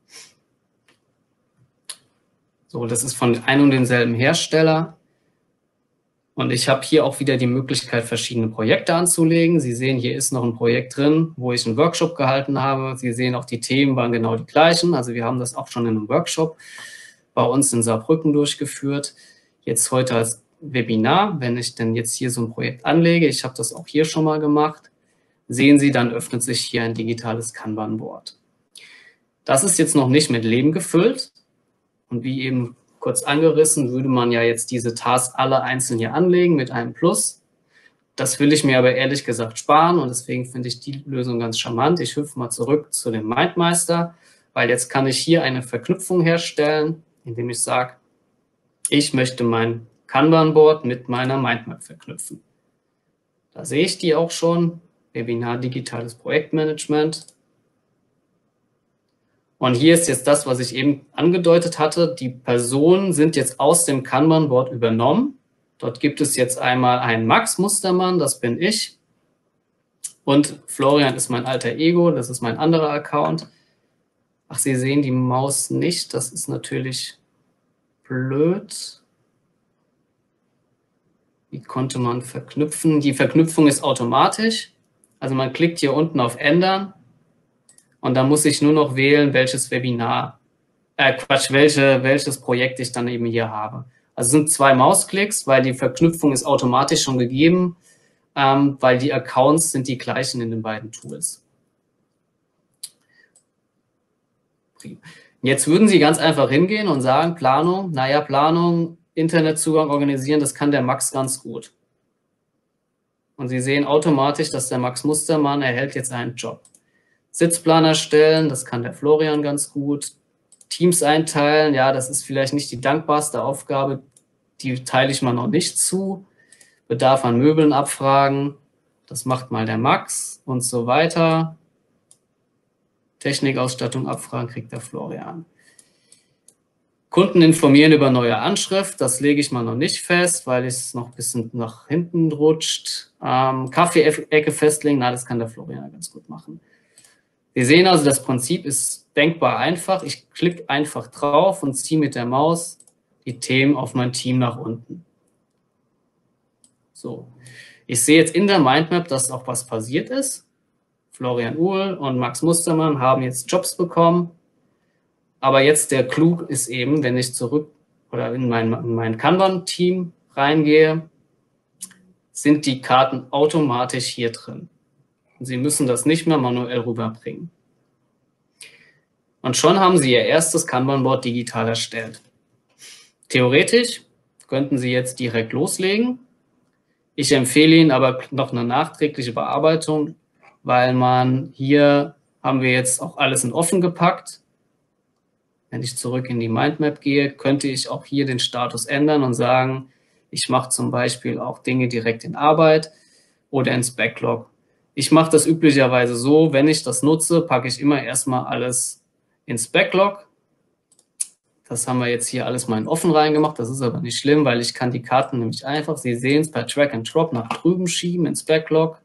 So, das ist von einem und demselben Hersteller. Und ich habe hier auch wieder die Möglichkeit, verschiedene Projekte anzulegen. Sie sehen, hier ist noch ein Projekt drin, wo ich einen Workshop gehalten habe. Sie sehen, auch die Themen waren genau die gleichen. Also wir haben das auch schon in einem Workshop bei uns in Saarbrücken durchgeführt. Jetzt heute als Webinar, wenn ich denn jetzt hier so ein Projekt anlege, ich habe das auch hier schon mal gemacht, sehen Sie, dann öffnet sich hier ein digitales Kanban-Board. Das ist jetzt noch nicht mit Leben gefüllt und wie eben kurz angerissen, würde man ja jetzt diese Tasks alle einzeln hier anlegen mit einem Plus. Das will ich mir aber ehrlich gesagt sparen und deswegen finde ich die Lösung ganz charmant. Ich hüpfe mal zurück zu dem MindMeister, weil jetzt kann ich hier eine Verknüpfung herstellen, indem ich sage, ich möchte mein Kanban-Board mit meiner Mindmap verknüpfen. Da sehe ich die auch schon, Webinar Digitales Projektmanagement. Und hier ist jetzt das, was ich eben angedeutet hatte. Die Personen sind jetzt aus dem Kanban-Board übernommen. Dort gibt es jetzt einmal einen Max Mustermann, das bin ich. Und Florian ist mein alter Ego, das ist mein anderer Account. Ach, Sie sehen die Maus nicht, das ist natürlich blöd. Wie konnte man verknüpfen? Die Verknüpfung ist automatisch. Also man klickt hier unten auf Ändern und dann muss ich nur noch wählen, welches Webinar, äh Quatsch, welche, welches Projekt ich dann eben hier habe. Also es sind zwei Mausklicks, weil die Verknüpfung ist automatisch schon gegeben, ähm, weil die Accounts sind die gleichen in den beiden Tools. Jetzt würden Sie ganz einfach hingehen und sagen, Planung, naja, Planung, Internetzugang organisieren, das kann der Max ganz gut. Und Sie sehen automatisch, dass der Max Mustermann erhält jetzt einen Job. Sitzplan erstellen, das kann der Florian ganz gut. Teams einteilen, ja, das ist vielleicht nicht die dankbarste Aufgabe, die teile ich mal noch nicht zu. Bedarf an Möbeln abfragen. Das macht mal der Max und so weiter. Technikausstattung abfragen, kriegt der Florian. Kunden informieren über neue Anschrift, das lege ich mal noch nicht fest, weil es noch ein bisschen nach hinten rutscht. Ähm, Kaffee-Ecke festlegen, na, das kann der Florian ganz gut machen. Sie sehen also, das Prinzip ist denkbar einfach. Ich klicke einfach drauf und ziehe mit der Maus die Themen auf mein Team nach unten. So, ich sehe jetzt in der Mindmap, dass auch was passiert ist. Florian Uhl und Max Mustermann haben jetzt Jobs bekommen. Aber jetzt der Clou ist eben, wenn ich zurück oder in mein, in mein Kanban-Team reingehe, sind die Karten automatisch hier drin. Und Sie müssen das nicht mehr manuell rüberbringen. Und schon haben Sie Ihr erstes Kanban-Board digital erstellt. Theoretisch könnten Sie jetzt direkt loslegen. Ich empfehle Ihnen aber noch eine nachträgliche Bearbeitung, weil man hier haben wir jetzt auch alles in offen gepackt. Wenn ich zurück in die Mindmap gehe, könnte ich auch hier den Status ändern und sagen, ich mache zum Beispiel auch Dinge direkt in Arbeit oder ins Backlog. Ich mache das üblicherweise so, wenn ich das nutze, packe ich immer erstmal alles ins Backlog. Das haben wir jetzt hier alles mal in offen reingemacht. Das ist aber nicht schlimm, weil ich kann die Karten nämlich einfach, Sie sehen es, per Drag and Drop nach drüben schieben ins Backlog.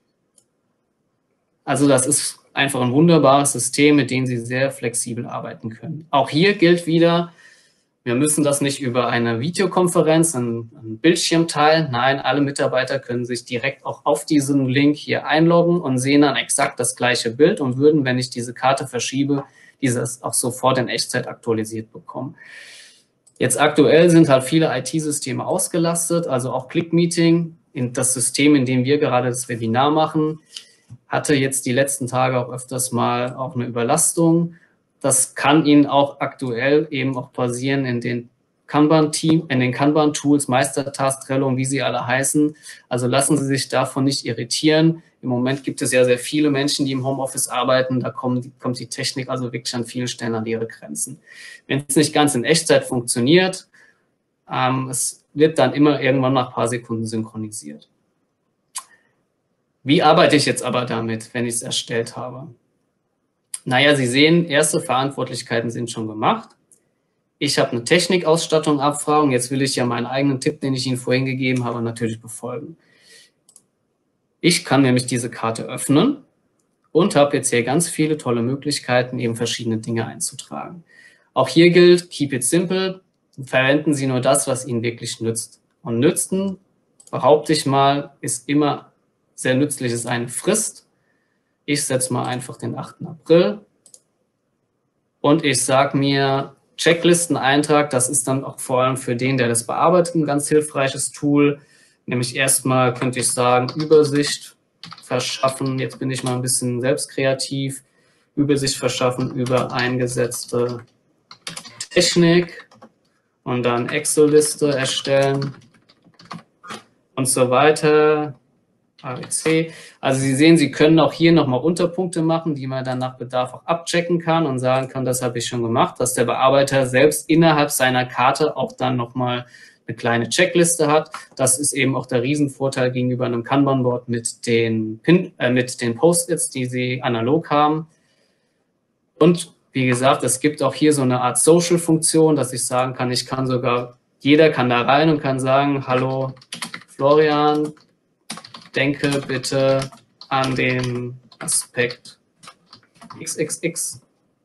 Also das ist einfach ein wunderbares System, mit dem Sie sehr flexibel arbeiten können. Auch hier gilt wieder, wir müssen das nicht über eine Videokonferenz, einen, einen Bildschirm teilen. Nein, alle Mitarbeiter können sich direkt auch auf diesen Link hier einloggen und sehen dann exakt das gleiche Bild und würden, wenn ich diese Karte verschiebe, dieses auch sofort in Echtzeit aktualisiert bekommen. Jetzt aktuell sind halt viele I T-Systeme ausgelastet, also auch ClickMeeting, in das System, in dem wir gerade das Webinar machen, hatte jetzt die letzten Tage auch öfters mal auch eine Überlastung. Das kann Ihnen auch aktuell eben auch passieren in den Kanban-Team, in den Kanban-Tools, Meistertask, Trello und wie sie alle heißen. Also lassen Sie sich davon nicht irritieren. Im Moment gibt es ja sehr viele Menschen, die im Homeoffice arbeiten. Da kommen, kommt die Technik also wirklich an vielen Stellen an ihre Grenzen. Wenn es nicht ganz in Echtzeit funktioniert, ähm, es wird dann immer irgendwann nach ein paar Sekunden synchronisiert. Wie arbeite ich jetzt aber damit, wenn ich es erstellt habe? Naja, Sie sehen, erste Verantwortlichkeiten sind schon gemacht. Ich habe eine Technikausstattung abfragen. Jetzt will ich ja meinen eigenen Tipp, den ich Ihnen vorhin gegeben habe, natürlich befolgen. Ich kann nämlich diese Karte öffnen und habe jetzt hier ganz viele tolle Möglichkeiten, eben verschiedene Dinge einzutragen. Auch hier gilt, keep it simple. Verwenden Sie nur das, was Ihnen wirklich nützt. Und nützen, behaupte ich mal, ist immer sehr nützlich, ist eine Frist. Ich setze mal einfach den achten April und ich sage mir, Checklisteneintrag, das ist dann auch vor allem für den, der das bearbeitet, ein ganz hilfreiches Tool. Nämlich erstmal könnte ich sagen, Übersicht verschaffen. Jetzt bin ich mal ein bisschen selbst kreativ. Übersicht verschaffen über eingesetzte Technik und dann Excel-Liste erstellen und so weiter. A B C. Also Sie sehen, Sie können auch hier nochmal Unterpunkte machen, die man dann nach Bedarf auch abchecken kann und sagen kann, das habe ich schon gemacht, dass der Bearbeiter selbst innerhalb seiner Karte auch dann nochmal eine kleine Checkliste hat. Das ist eben auch der Riesenvorteil gegenüber einem Kanban-Board mit den, Pin, äh, mit den Post-its, die Sie analog haben. Und wie gesagt, es gibt auch hier so eine Art Social-Funktion, dass ich sagen kann, ich kann sogar, jeder kann da rein und kann sagen, hallo Florian, denke bitte an den Aspekt X X X.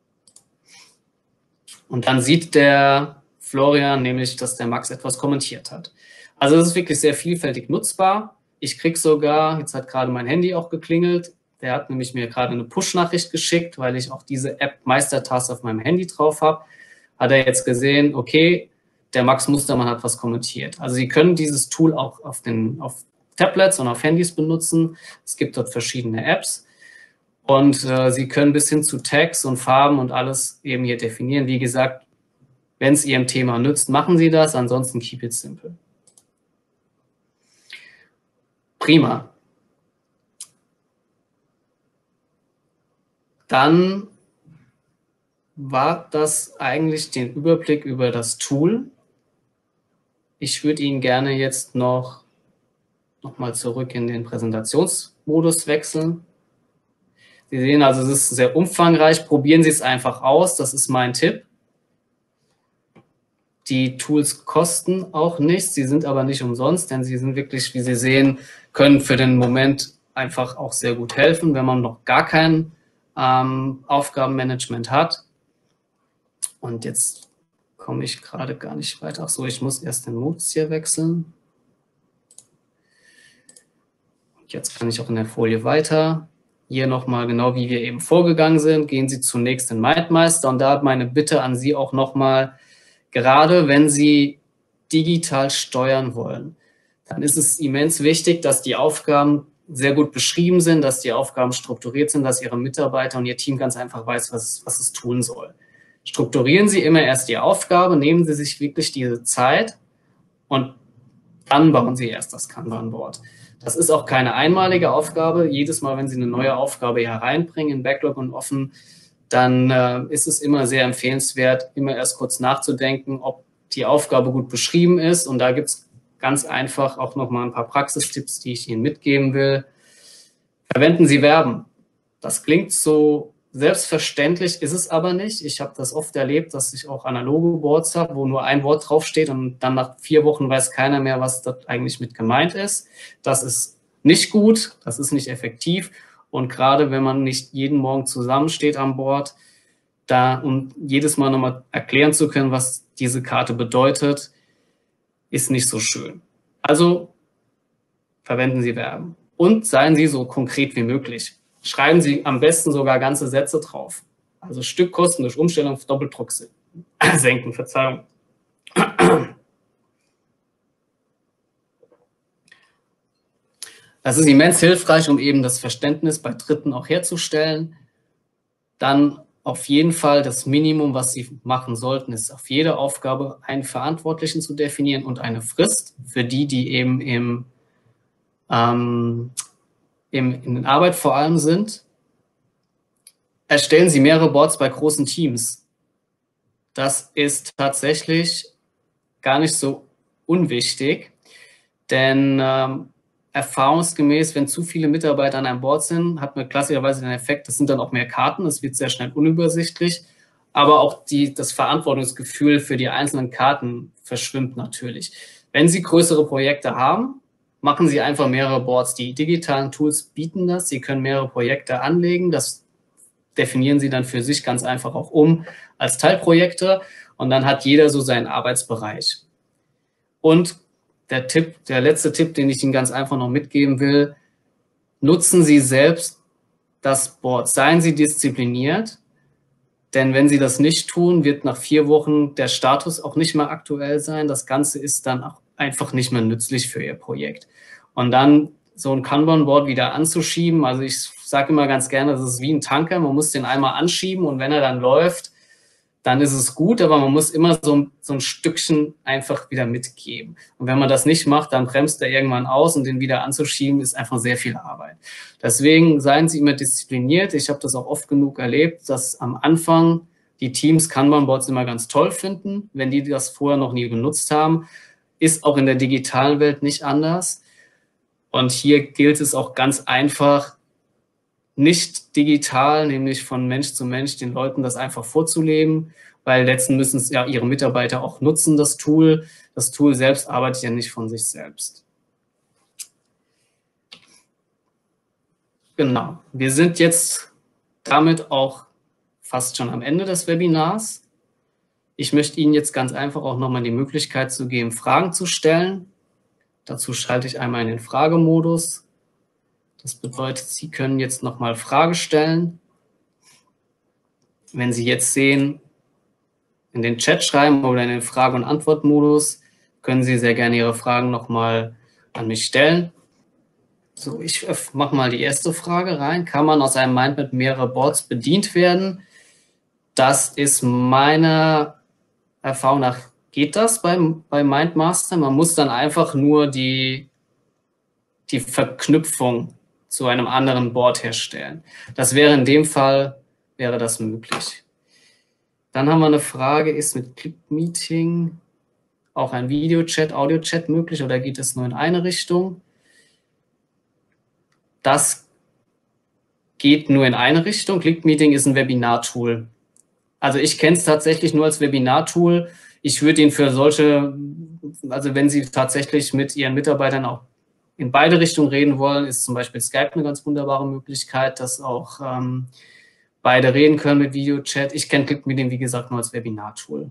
Und dann sieht der Florian nämlich, dass der Max etwas kommentiert hat. Also das ist wirklich sehr vielfältig nutzbar. Ich kriege sogar, jetzt hat gerade mein Handy auch geklingelt, der hat nämlich mir gerade eine Push-Nachricht geschickt, weil ich auch diese App Meistertask auf meinem Handy drauf habe. Hat er jetzt gesehen, okay, der Max Mustermann hat was kommentiert. Also Sie können dieses Tool auch auf den auf Tablets und auf Handys benutzen. Es gibt dort verschiedene Apps und äh, Sie können bis hin zu Tags und Farben und alles eben hier definieren. Wie gesagt, wenn es Ihrem Thema nützt, machen Sie das, ansonsten keep it simple. Prima. Dann war das eigentlich den Überblick über das Tool. Ich würde Ihnen gerne jetzt noch nochmal zurück in den Präsentationsmodus wechseln. Sie sehen also, es ist sehr umfangreich. Probieren Sie es einfach aus. Das ist mein Tipp. Die Tools kosten auch nichts. Sie sind aber nicht umsonst, denn sie sind wirklich, wie Sie sehen, können für den Moment einfach auch sehr gut helfen, wenn man noch gar kein ähm, Aufgabenmanagement hat. Und jetzt komme ich gerade gar nicht weiter. Ach so, ich muss erst den Modus hier wechseln. Und jetzt kann ich auch in der Folie weiter. Hier nochmal genau, wie wir eben vorgegangen sind. Gehen Sie zunächst in MindMeister und da meine Bitte an Sie auch nochmal, gerade wenn Sie digital steuern wollen, dann ist es immens wichtig, dass die Aufgaben sehr gut beschrieben sind, dass die Aufgaben strukturiert sind, dass Ihre Mitarbeiter und Ihr Team ganz einfach weiß, was, was es tun soll. Strukturieren Sie immer erst die Aufgabe, nehmen Sie sich wirklich diese Zeit und dann bauen Sie erst das Kanban-Board. Das ist auch keine einmalige Aufgabe. Jedes Mal, wenn Sie eine neue Aufgabe hereinbringen in Backlog und offen, dann äh, ist es immer sehr empfehlenswert, immer erst kurz nachzudenken, ob die Aufgabe gut beschrieben ist. Und da gibt es ganz einfach auch nochmal ein paar Praxistipps, die ich Ihnen mitgeben will. Verwenden Sie Verben. Das klingt so selbstverständlich, ist es aber nicht. Ich habe das oft erlebt, dass ich auch analoge Boards habe, wo nur ein Wort draufsteht und dann nach vier Wochen weiß keiner mehr, was dort eigentlich mit gemeint ist. Das ist nicht gut, das ist nicht effektiv. Und gerade wenn man nicht jeden Morgen zusammensteht am Board, da, um jedes Mal nochmal erklären zu können, was diese Karte bedeutet, ist nicht so schön. Also verwenden Sie Verben und seien Sie so konkret wie möglich. Schreiben Sie am besten sogar ganze Sätze drauf. Also Stückkosten durch Umstellung auf Doppeldruck senken, Verzeihung. Das ist immens hilfreich, um eben das Verständnis bei Dritten auch herzustellen. Dann auf jeden Fall das Minimum, was Sie machen sollten, ist auf jede Aufgabe einen Verantwortlichen zu definieren und eine Frist für die, die eben im, ähm, im, in der Arbeit vor allem sind. Erstellen Sie mehrere Boards bei großen Teams. Das ist tatsächlich gar nicht so unwichtig, denn ähm, erfahrungsgemäß, wenn zu viele Mitarbeiter an einem Board sind, hat man klassischerweise den Effekt, das sind dann auch mehr Karten, es wird sehr schnell unübersichtlich, aber auch die, das Verantwortungsgefühl für die einzelnen Karten verschwimmt natürlich. Wenn Sie größere Projekte haben, machen Sie einfach mehrere Boards. Die digitalen Tools bieten das, Sie können mehrere Projekte anlegen, das definieren Sie dann für sich ganz einfach auch um als Teilprojekte und dann hat jeder so seinen Arbeitsbereich. Und der Tipp, der letzte Tipp, den ich Ihnen ganz einfach noch mitgeben will, nutzen Sie selbst das Board. Seien Sie diszipliniert, denn wenn Sie das nicht tun, wird nach vier Wochen der Status auch nicht mehr aktuell sein. Das Ganze ist dann auch einfach nicht mehr nützlich für Ihr Projekt. Und dann so ein Kanban-Board wieder anzuschieben, also ich sage immer ganz gerne, das ist wie ein Tanker, man muss den einmal anschieben und wenn er dann läuft, dann ist es gut, aber man muss immer so, so ein Stückchen einfach wieder mitgeben. Und wenn man das nicht macht, dann bremst er irgendwann aus und den wieder anzuschieben, ist einfach sehr viel Arbeit. Deswegen seien Sie immer diszipliniert. Ich habe das auch oft genug erlebt, dass am Anfang die Teams Kanban-Boards immer ganz toll finden, wenn die das vorher noch nie benutzt haben. Ist auch in der digitalen Welt nicht anders. Und hier gilt es auch ganz einfach, nicht digital, nämlich von Mensch zu Mensch, den Leuten das einfach vorzuleben, weil letzten müssen es ja ihre Mitarbeiter auch nutzen, das Tool. Das Tool selbst arbeitet ja nicht von sich selbst. Genau, wir sind jetzt damit auch fast schon am Ende des Webinars. Ich möchte Ihnen jetzt ganz einfach auch nochmal die Möglichkeit zu geben, Fragen zu stellen. Dazu schalte ich einmal in den Fragemodus. Das bedeutet, Sie können jetzt nochmal Frage stellen. Wenn Sie jetzt sehen, in den Chat schreiben oder in den Frage- und Antwortmodus, können Sie sehr gerne Ihre Fragen nochmal an mich stellen. So, ich mache mal die erste Frage rein. Kann man aus einem Mindmap mehrere Boards bedient werden? Das ist meiner Erfahrung nach, geht das beim, bei MindMaster. Man muss dann einfach nur die, die Verknüpfung zu einem anderen Board herstellen. Das wäre in dem Fall, wäre das möglich. Dann haben wir eine Frage, ist mit Clip-Meeting auch ein Videochat, Audio-Chat möglich oder geht es nur in eine Richtung? das geht nur in eine Richtung. ClickMeeting ist ein Webinar-Tool. Also ich kenne es tatsächlich nur als Webinar-Tool. Ich würde ihn für solche, also wenn Sie tatsächlich mit Ihren Mitarbeitern auch in beide Richtungen reden wollen, ist zum Beispiel Skype eine ganz wunderbare Möglichkeit, dass auch ähm, beide reden können mit Videochat. Ich kenne ClickMeeting, wie gesagt, nur als Webinar-Tool.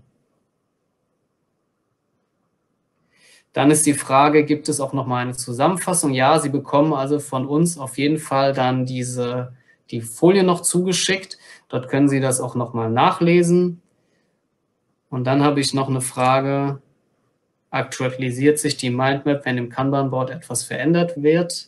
Dann ist die Frage, gibt es auch noch mal eine Zusammenfassung? Ja, Sie bekommen also von uns auf jeden Fall dann diese, die Folie noch zugeschickt. Dort können Sie das auch noch mal nachlesen. Und dann habe ich noch eine Frage. Aktualisiert sich die Mindmap, wenn im Kanban-Board etwas verändert wird?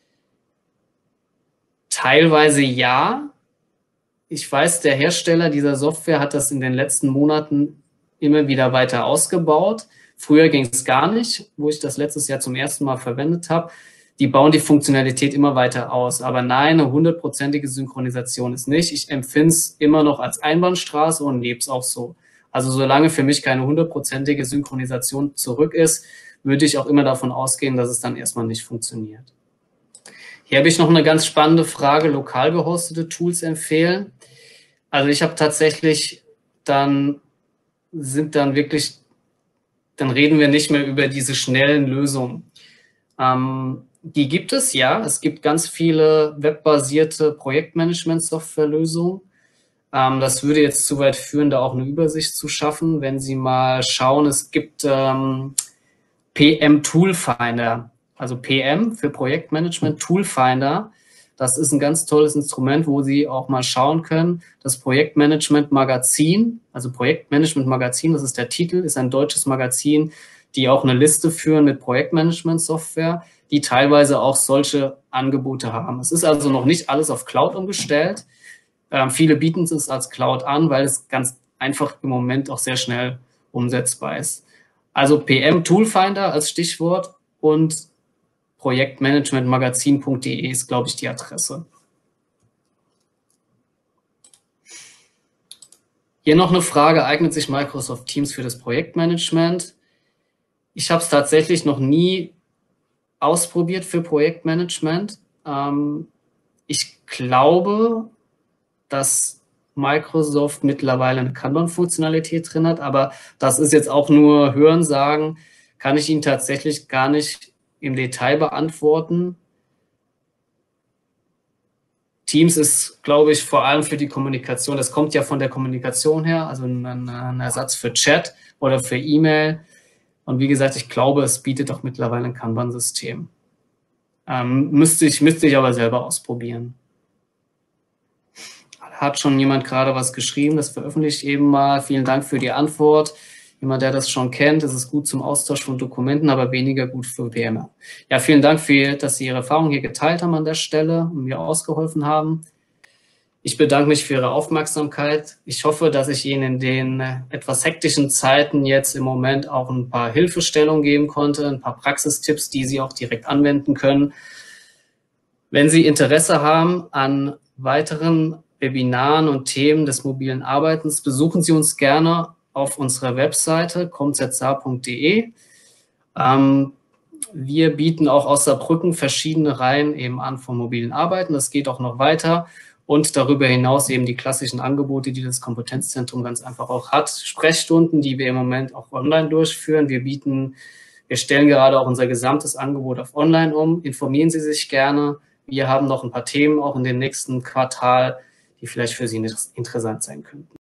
Teilweise ja. Ich weiß, der Hersteller dieser Software hat das in den letzten Monaten immer wieder weiter ausgebaut. Früher ging es gar nicht, wo ich das letztes Jahr zum ersten Mal verwendet habe. Die bauen die Funktionalität immer weiter aus. Aber nein, eine hundertprozentige Synchronisation ist nicht. Ich empfinde es immer noch als Einbahnstraße und lebe es auch so. Also solange für mich keine hundertprozentige Synchronisation zurück ist, würde ich auch immer davon ausgehen, dass es dann erstmal nicht funktioniert. Hier habe ich noch eine ganz spannende Frage, lokal gehostete Tools empfehlen. Also ich habe tatsächlich dann, sind dann wirklich, dann reden wir nicht mehr über diese schnellen Lösungen. Ähm, die gibt es, ja. Es gibt ganz viele webbasierte Projektmanagement-Software-Lösungen. Ähm, das würde jetzt zu weit führen, da auch eine Übersicht zu schaffen. Wenn Sie mal schauen, es gibt ähm, P M Toolfinder, also P M für Projektmanagement Toolfinder. Das ist ein ganz tolles Instrument, wo Sie auch mal schauen können. Das Projektmanagement Magazin, also Projektmanagement Magazin, das ist der Titel, ist ein deutsches Magazin, die auch eine Liste führen mit Projektmanagement-Software, die teilweise auch solche Angebote haben. Es ist also noch nicht alles auf Cloud umgestellt. Ähm, viele bieten es als Cloud an, weil es ganz einfach im Moment auch sehr schnell umsetzbar ist. Also P M Toolfinder als Stichwort und projektmanagementmagazin punkt de ist, glaube ich, die Adresse. Hier noch eine Frage, eignet sich Microsoft Teams für das Projektmanagement? Ich habe es tatsächlich noch nie ausprobiert für Projektmanagement. Ähm, ich glaube, dass Microsoft mittlerweile eine Kanban-Funktionalität drin hat, aber das ist jetzt auch nur Hörensagen, kann ich Ihnen tatsächlich gar nicht im Detail beantworten. Teams ist, glaube ich, vor allem für die Kommunikation, das kommt ja von der Kommunikation her, also ein, ein Ersatz für Chat oder für E-Mail. Und wie gesagt, ich glaube, es bietet auch mittlerweile ein Kanban-System. Ähm, müsste ich, müsste ich aber selber ausprobieren. Hat schon jemand gerade was geschrieben, das veröffentliche ich eben mal. Vielen Dank für die Antwort. Jemand, der das schon kennt, das ist gut zum Austausch von Dokumenten, aber weniger gut für P M. Ja, vielen Dank, für, dass Sie Ihre Erfahrungen hier geteilt haben an der Stelle und mir ausgeholfen haben. Ich bedanke mich für Ihre Aufmerksamkeit. Ich hoffe, dass ich Ihnen in den etwas hektischen Zeiten jetzt im Moment auch ein paar Hilfestellungen geben konnte, ein paar Praxistipps, die Sie auch direkt anwenden können. Wenn Sie Interesse haben an weiteren Webinaren und Themen des mobilen Arbeitens, besuchen Sie uns gerne auf unserer Webseite comzsa punkt de. Ähm, wir bieten auch aus Saarbrücken verschiedene Reihen eben an vom mobilen Arbeiten. Das geht auch noch weiter. Und darüber hinaus eben die klassischen Angebote, die das Kompetenzzentrum ganz einfach auch hat. Sprechstunden, die wir im Moment auch online durchführen. Wir bieten, wir stellen gerade auch unser gesamtes Angebot auf online um. Informieren Sie sich gerne. Wir haben noch ein paar Themen auch in dem nächsten Quartal, die vielleicht für Sie interessant sein könnten.